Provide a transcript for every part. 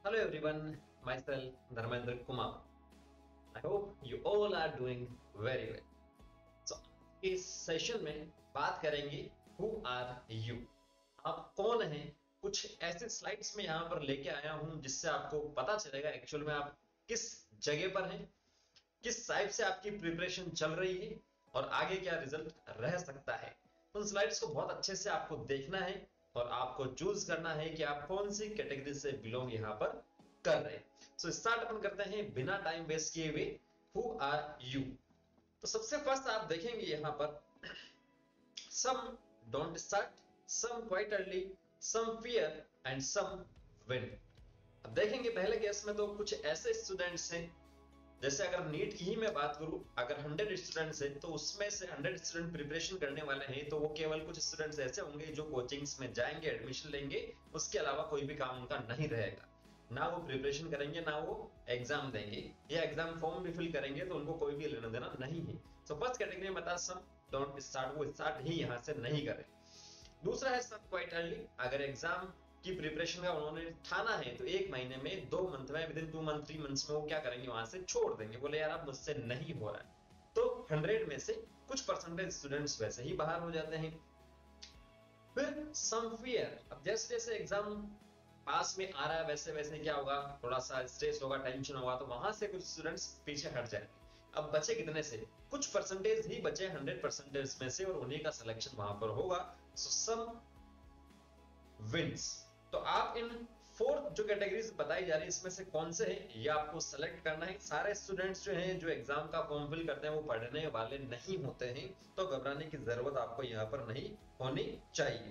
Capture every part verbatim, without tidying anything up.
Hello everyone, myself Dharmendra Kumar. I hope you all are doing very well. So इस session में बात करेंगे Who are you? आप कौन हैं? कुछ ऐसे स्लाइड्स में यहाँ पर लेके आया हूँ जिससे आपको पता चलेगा एक्चुअल में आप किस जगह पर हैं, किस टाइप से आपकी प्रिपरेशन चल रही है और आगे क्या रिजल्ट रह सकता है। उन स्लाइड्स को बहुत अच्छे से आपको देखना है और आपको चूज करना है कि आप कौन सी कैटेगरी से बिलोंग यहाँ पर कर रहे हैं। सो स्टार्ट अपन करते हैं बिना टाइम वेस्ट किए हुए। Who are you? तो सबसे फर्स्ट आप देखेंगे यहाँ पर some don't start, some quite early, some fear and some win. अब देखेंगे पहले केस में तो कुछ ऐसे स्टूडेंट्स हैं, जैसे अगर नीट की ही मैं बात करूं, अगर हंड्रेड स्टूडेंट्स हैं तो उसमें से हंड्रेड स्टूडेंट प्रिपरेशन करने वाले हैं तो वो केवल कुछ स्टूडेंट्स ऐसे होंगे जो कोचिंग्स में जाएंगे, एडमिशन लेंगे, उसके अलावा कोई भी काम उनका नहीं रहेगा। ना वो प्रिपरेशन करेंगे, ना वो एग्जाम देंगे या एग्जाम फॉर्म भी फिल करेंगे, तो उनको कोई भी लेना देना नहीं है। सो फर्स्ट कैटेगरी में बता सम डोंट स्टार्ट, वो स्टार्ट ही यहाँ से नहीं करें। दूसरा है सम क्वाइट अर्ली, अगर एग्जाम की प्रिपरेशन का उन्होंने ठाना है तो एक महीने में, दो मंथ में, with in two month three months में वो क्या करेंगे, वहां से छोड़ देंगे, बोले यार अब मुझसे नहीं हो रहा है। तो हंड्रेड में से कुछ परसेंटेज स्टूडेंट्स वैसे ही बाहर हो जाते हैं। फिर सम फियर, अब जैसे जैसे एग्जाम पास में आ रहा है वैसे वैसे क्या होगा, थोड़ा सा स्ट्रेस होगा, टेंशन होगा, तो वहां से कुछ स्टूडेंट्स पीछे हट जाएंगे। अब बचे कितने से? कुछ परसेंटेज ही बचे हंड्रेड परसेंटेज में से और उन्हीं का सिलेक्शन वहां पर होगा। So some wins. तो आप इन फोर्थ जो कैटेगरीज बताई जा रही है इसमें से कौन से हैं ये आपको सेलेक्ट करना है। सारे स्टूडेंट्स जो हैं जो एग्जाम का फॉर्म फिल करते हैं वो पढ़ने वाले नहीं होते हैं, तो घबराने की जरूरत आपको यहाँ पर नहीं होनी चाहिए।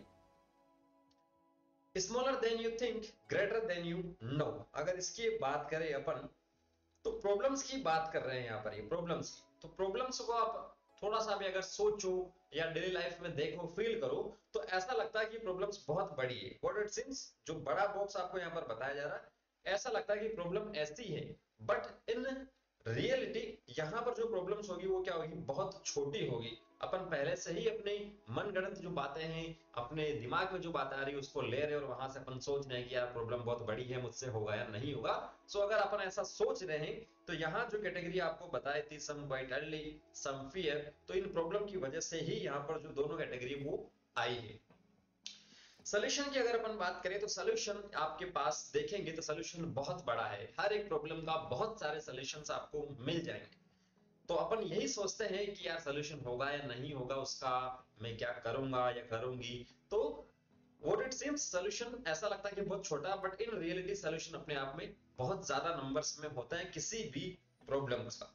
Smaller than you think, greater than you know. अगर इसकी बात करें अपन तो प्रॉब्लम्स की बात कर रहे हैं यहाँ पर, ये प्रॉब्लम्स की, तो प्रॉब्लम्स को आप थोड़ा सा भी अगर सोचो या डेली लाइफ में देखो, फील करो, तो ऐसा लगता है कि प्रॉब्लम्स बहुत बड़ी है। व्हाट इट सीम्स, जो बड़ा बॉक्स आपको यहाँ पर बताया जा रहा है, ऐसा लगता है कि प्रॉब्लम ऐसी है, बट इन रियलिटी यहाँ पर जो प्रॉब्लम्स होगी वो क्या होगी, बहुत छोटी होगी। अपन पहले से ही अपने मनगढ़ंत जो बातें हैं, अपने दिमाग में जो बात आ रही है उसको ले रहे हैं और वहां से अपन सोच रहे हैं कि यार प्रॉब्लम बहुत बड़ी है, मुझसे होगा या नहीं होगा। सो अगर अपन ऐसा सोच रहे हैं तो यहाँ जो कैटेगरी आपको बताई थी some quite early, some fear, तो इन प्रॉब्लम की वजह से ही यहाँ पर जो दोनों कैटेगरी वो आई है। सोल्यूशन की अगर अपन बात करें तो सोल्यूशन आपके पास देखेंगे तो सोल्यूशन बहुत बड़ा है, हर एक प्रॉब्लम का बहुत सारे सोल्यूशंस आपको मिल जाएंगे। तो अपन यही सोचते हैं कि यार सोल्यूशन होगा या नहीं होगा, उसका मैं क्या करूंगा या करूंगी। तो व्हाट इट सीम्स सोल्यूशन ऐसा लगता है कि बहुत छोटा, बट इन रियलिटी सोल्यूशन अपने आप में बहुत ज्यादा नंबर्स में होता है किसी भी प्रॉब्लम का।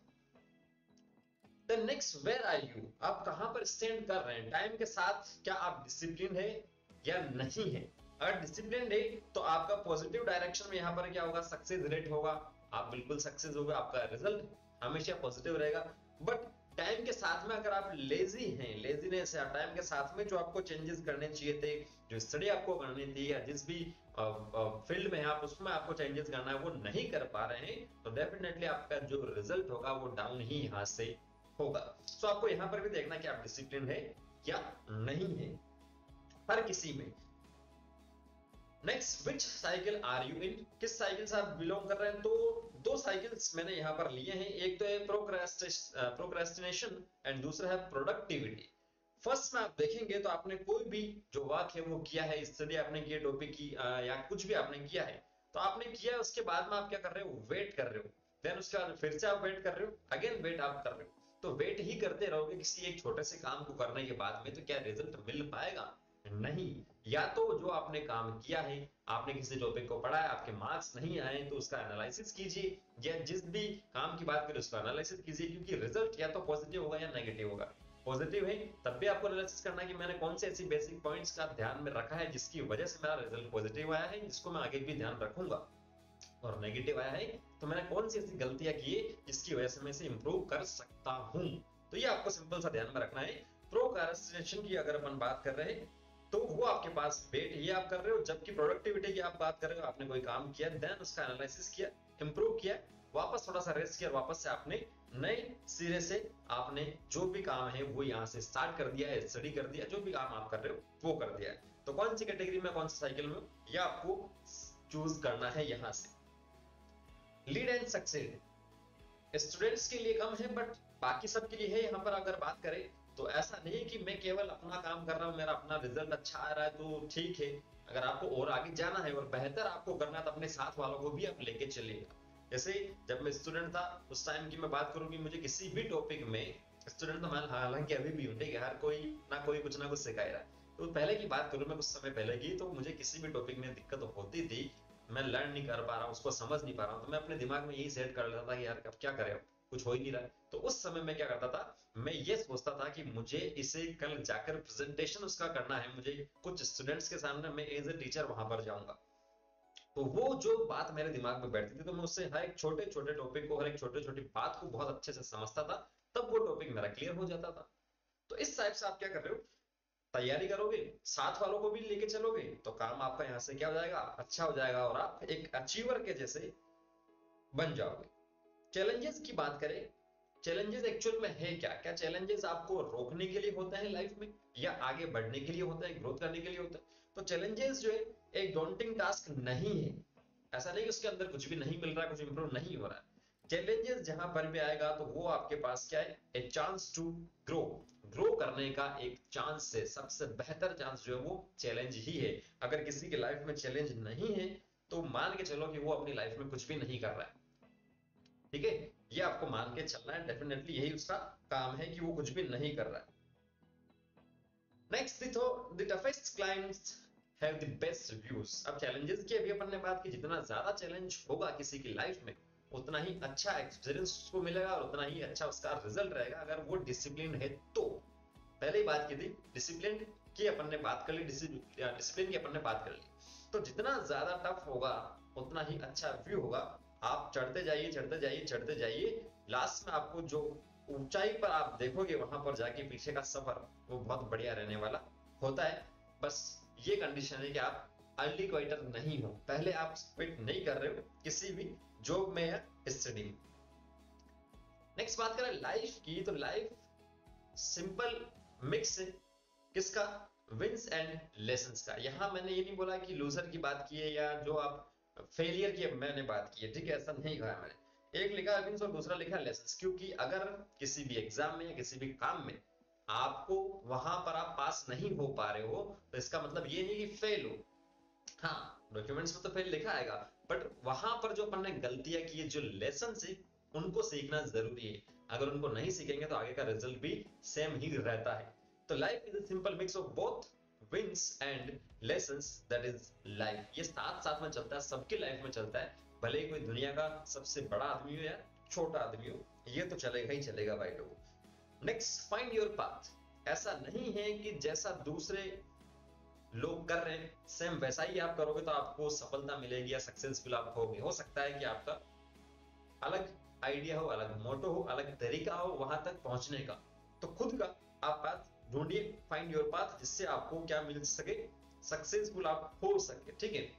Then next, where are you? आप कहां पर स्टैंड कर रहे हैं टाइम के साथ? क्या आप डिसिप्लिन है या नहीं है? अगर डिसिप्लिन है तो आपका पॉजिटिव डायरेक्शन में यहाँ पर क्या होगा, सक्सेस रेट होगा, आप बिल्कुल सक्सेस होगा, आपका रिजल्ट हमेशा पॉजिटिव रहेगा। बट टाइम के साथ में अगर आप लेजी हैं, लेजीनेस है, टाइम के साथ में जो आपको चेंजेस करने चाहिए थे, जो स्टडी आपको करनी थी या जिस भी फील्ड में है आप उसमें आपको चेंजेस करना है, वो नहीं कर पा रहे हैं, तो डेफिनेटली आपका जो रिजल्ट होगा वो डाउन ही यहाँ से होगा। सो आपको यहाँ पर भी देखना कि आप डिसिप्लिन है या नहीं है, हर किसी में। Next, which cycle are you in? किस साइकिल से आप बिलोंग कर रहे हैं? तो दो साइकिल्स मैंने यहां पर लिए हैं, एक तो है प्रोक्रेस्टिनेशन एंड दूसरा है प्रोडक्टिविटी। फर्स्ट में आप देखेंगे तो आपने कोई भी जो वर्क है वो किया है, स्टडी आपने की, टॉपिक की या कुछ भी आपने किया है, तो आपने किया, उसके बाद में आप क्या कर रहे हो, वेट कर रहे हो। देन उसके बाद फिर से आप वेट कर रहे हो, अगेन वेट आप कर रहे हो। तो वेट ही करते रहोगे किसी एक छोटे से काम को करने के बाद में, तो क्या रिजल्ट मिल पाएगा? नहीं। या तो जो आपने काम किया है, आपने किसी टॉपिक को पढ़ा है, आपके मार्क्स नहीं आए तो उसका एनालिसिस कीजिए, या जिस भी काम की बात करें उसका एनालिसिस कीजिए, क्योंकि रिजल्ट या तो पॉजिटिव होगा या नेगेटिव होगा। पॉजिटिव है तब भी आपको एनालिसिस करना है कि मैंने कौन से ऐसी बेसिक पॉइंट्स का ध्यान में रखा है जिसकी वजह से मेरा रिजल्ट पॉजिटिव आया है, जिसको मैं आगे भी ध्यान रखूंगा। और नेगेटिव आया है तो मैंने कौन सी ऐसी गलतियां की है जिसकी वजह से मैं इसे इंप्रूव कर सकता हूं। तो ये आपको सिंपल सा ध्यान में रखना है। प्रोक्रेस्टिनेशन की अगर अपन बात कर रहे हैं तो वो आपके पास वेट ही आप कर रहे हो, जबकि प्रोडक्टिविटी की आप बात कर रहे हो, आपने कोई काम किया, देन उसका एनालिसिस किया, इंप्रूव किया, वापस थोड़ा सा रेस्ट किया, वापस से आपने नए सिरे से आपने जो भी काम है वो यहाँ से स्टार्ट कर दिया है, स्टडी कर दिया, जो भी काम आप कर रहे हो वो कर दिया है। तो कौन सी कैटेगरी में, कौन सी साइकिल में, ये आपको चूज करना है यहाँ से। लीड एंड सक्सीड स्टूडेंट्स के लिए कम है बट बाकी सबके लिए है। यहाँ पर अगर बात करें तो ऐसा नहीं कि मैं केवल अपना काम कर रहा हूँ, मेरा अपना रिजल्ट अच्छा आ रहा है तो ठीक है। अगर आपको और आगे जाना है और बेहतर आपको करना है तो अपने साथ वालों को भी आप लेके चलिएगा। जैसे जब मैं स्टूडेंट था उस टाइम की मैं बात करूँ कि मुझे किसी भी टॉपिक में, स्टूडेंट तो मैं हालांकि अभी भी हूँ, ठीक है, हर कोई ना कोई कुछ ना कुछ सिखा रहा है। तो पहले की बात करूँ मैं कुछ समय पहले की, तो मुझे किसी भी टॉपिक में दिक्कत होती थी, मैं लर्न नहीं कर पा रहा हूँ, उसको समझ नहीं पा रहा हूँ, तो मैं अपने दिमाग में यही सेट कर लेता था कि यार अब क्या करें, कुछ हो ही नहीं रहा। तो उस समय मैं क्या करता था, मैं ये सोचता था कि मुझे इसे कल जाकर प्रेजेंटेशन उसका करना है, मुझे कुछ स्टूडेंट्स के सामने मैं एज ए टीचर वहां पर जाऊंगा। तो वो जो बात मेरे दिमाग में बैठती थी तो मैं उससे हर एक छोटे छोटे टॉपिक को, हर एक छोटे छोटी बात को बहुत अच्छे से समझता था, तब वो टॉपिक मेरा क्लियर हो जाता था। तो इस टाइप से आप क्या कर रहे हो, तैयारी करोगे, साथ वालों को भी लेके चलोगे, तो काम आपका यहाँ से क्या हो जाएगा, अच्छा हो जाएगा और आप एक अचीवर के जैसे बन जाओगे। चैलेंजेस की बात करें, चैलेंजेस एक्चुअल में है क्या, क्या चैलेंजेस आपको रोकने के लिए होते हैं लाइफ में या आगे बढ़ने के लिए होते हैं, ग्रोथ करने के लिए होते हैं। तो चैलेंजेस जो है एक डॉन्टिंग टास्क नहीं है। ऐसा नहीं कि उसके अंदर कुछ भी नहीं मिल रहा है, कुछ इंप्रूव नहीं हो रहा है। चैलेंजेस जहां पर भी आएगा तो वो आपके पास क्या है, a chance to grow, grow करने का एक चांस है। सबसे बेहतर चांस जो है वो चैलेंज ही है। अगर किसी की लाइफ में चैलेंज नहीं है तो मान के चलो कि वो अपनी लाइफ में कुछ भी नहीं कर रहा है, ठीक है, ये आपको मान के चलना है, डेफिनेटली यही उसका काम है कि वो कुछ भी नहीं कर रहा है। नेक्स्ट तो the toughest clients have the best reviews. अब चैलेंजेस की अभी अपन ने बात की, जितना ज्यादा चैलेंज होगा किसी की लाइफ में उतना ही अच्छा एक्सपीरियंस उसको मिलेगा और उतना ही अच्छा उसका रिजल्ट रहेगा, अगर वो डिसिप्लिन है तो। पहले ही बात की थी डिसिप्लिन की, अपन ने बात कर ली, डिसिप्लिन की अपन ने बात कर ली। तो जितना ज्यादा टफ होगा उतना ही अच्छा व्यू होगा। आप चढ़ते जाइए चढ़ते जाइए चढ़ते जाइए, लास्ट में आपको जो ऊंचाई पर आप देखोगे वहां पर जाके पीछे का सफर वो बहुत बढ़िया रहने वाला होता है। बस ये कंडीशन है कि आप अर्ली क्वाइटर नहीं हो, पहले आप क्विट नहीं कर रहे हो किसी भी जॉब में या स्टडी में। नेक्स्ट बात करें लाइफ की, तो लाइफ सिंपल मिक्स है किसका, विंस एंड लेसन्स का। यहां मैंने ये नहीं बोला कि लूजर की बात की है या जो आप फेलियर की मैंने बात की है, ठीक है, ऐसा नहीं कहा मैंने। एक लिखा है विंस और दूसरा लिखा है लेसन्स, क्योंकि अगर किसी भी एग्जाम में या किसी भी काम में आपको वहां पर आप पास नहीं हो पा रहे हो तो इसका मतलब ये नहीं कि फेल हो। हाँ, डॉक्यूमेंट्स में तो फेल लिखा आएगा, बट वहां पर जो अपन ने गलतियां की है, जो लेसन है, उनको सीखना जरूरी है। अगर उनको नहीं सीखेंगे तो आगे का रिजल्ट भी सेम ही रहता है। तो life is a simple mix of both wins and lessons, that is life. ये साथ साथ में चलता है, सबकी लाइफ में चलता है, भले ही कोई दुनिया का सबसे बड़ा आदमी हो या छोटा आदमी हो, ये तो चलेगा ही चलेगा भाई लोगों। Next, find your path. ऐसा नहीं है कि जैसा दूसरे लोग कर रहे हैं सेम वैसा ही आप करोगे तो आपको सफलता मिलेगी या सक्सेसफुल आप होगे। हो सकता है कि आपका अलग आइडिया हो, अलग मोटो हो, अलग तरीका हो वहां तक पहुंचने का। तो खुद का आप पाथ ढूंढिए, फाइंड योर पाथ, जिससे आपको क्या मिल सके, सक्सेसफुल आप हो सके, ठीक है।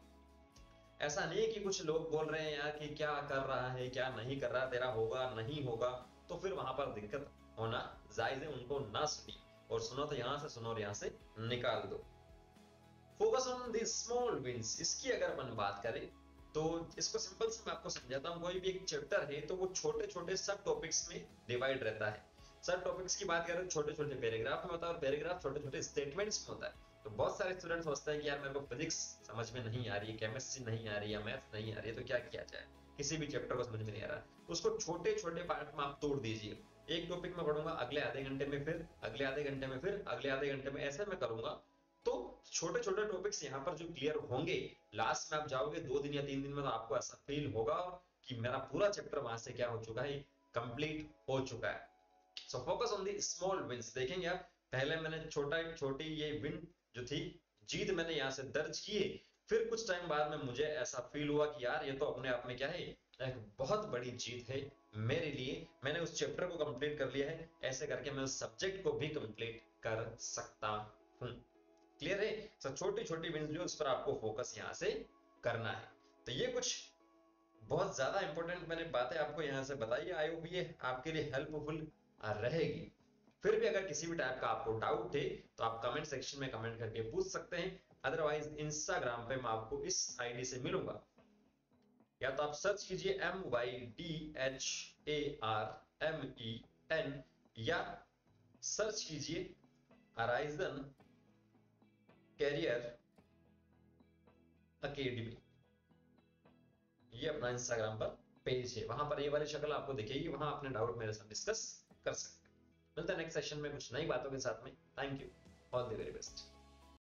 ऐसा नहीं है कि कुछ लोग बोल रहे हैं यार कि क्या कर रहा है क्या नहीं कर रहा, तेरा होगा नहीं होगा, तो फिर वहां पर दिक्कत होना जायज है, उनको ना सुनिए, और सुनो तो यहां से सुनो और यहां से निकाल दो। Focus on the small wins, इसकी अगर अपन बात करें तो इसको सिंपल से मैं आपको समझाता हूँ। कोई भी एक चैप्टर है तो वो छोटे छोटे सब टॉपिक्स में डिवाइड रहता है। सब टॉपिक्स की बात करें छोटे छोटे पैराग्राफ में होता है और पैराग्राफ छोटे छोटे स्टेटमेंट्स में होता है। तो बहुत सारे स्टूडेंट सोचते हैं कि यार मेरे को फिजिक्स समझ में नहीं आ रही है, केमिस्ट्री नहीं आ रही है, मैथ नहीं आ रही है, तो क्या किया जाए, किसी भी चैप्टर को समझ में नहीं आ रहा, तो उसको छोटे छोटे पार्ट में आप तोड़ दीजिए। एक टॉपिक में पढ़ूंगा, अगले आधे घंटे में फिर, अगले आधे घंटे में फिर, अगले आधे घंटे में, ऐसे मैं करूंगा। तो छोटे छोटे टॉपिक्स यहाँ पर जो क्लियर होंगे, लास्ट में आप जाओगे दो दिन या तीन दिन में तो आपको ऐसा फील होगा कि मेरा पूरा चैप्टर वहां से क्या हो चुका है, कंप्लीट हो चुका है। So focus on the small wins. देखेंगे आप, पहले मैंने छोटा छोटी ये विन जो थी, जीत मैंने यहाँ से दर्ज किए, फिर कुछ टाइम बाद में मुझे ऐसा फील हुआ कि यार ये तो अपने आप में क्या है, एक बहुत बड़ी जीत है मेरे लिए, मैंने उस चैप्टर को कंप्लीट कर लिया है, ऐसे करके मैं उस सब्जेक्ट को भी कंप्लीट कर सकता हूं। क्लियर है। तो छोटी छोटी विंस जो उस पर आपको फोकस यहाँ से करना है। तो ये कुछ बहुत ज्यादा इंपॉर्टेंट मैंने बातें आपको यहाँ से बताई, आई होप ये आपके लिए हेल्पफुल रहेगी। फिर भी अगर किसी भी टाइप का आपको डाउट है तो आप कमेंट सेक्शन में कमेंट करके पूछ सकते हैं, अदरवाइज इंस्टाग्राम पे मैं आपको इस आईडी से मिलूंगा। या तो आप सर्च कीजिए M Y D H A R M E N, या सर्च कीजिए अराइजन कैरियर अकेडमी। ये अपना इंस्टाग्राम पर पेज है, वहां पर ये वाली शक्ल आपको दिखेगी, वहां अपने डाउट मेरे साथ डिस्कस कर सकते हैं। मिलते हैं नेक्स्ट सेशन में कुछ नई बातों के साथ में। Thank you, all the very best.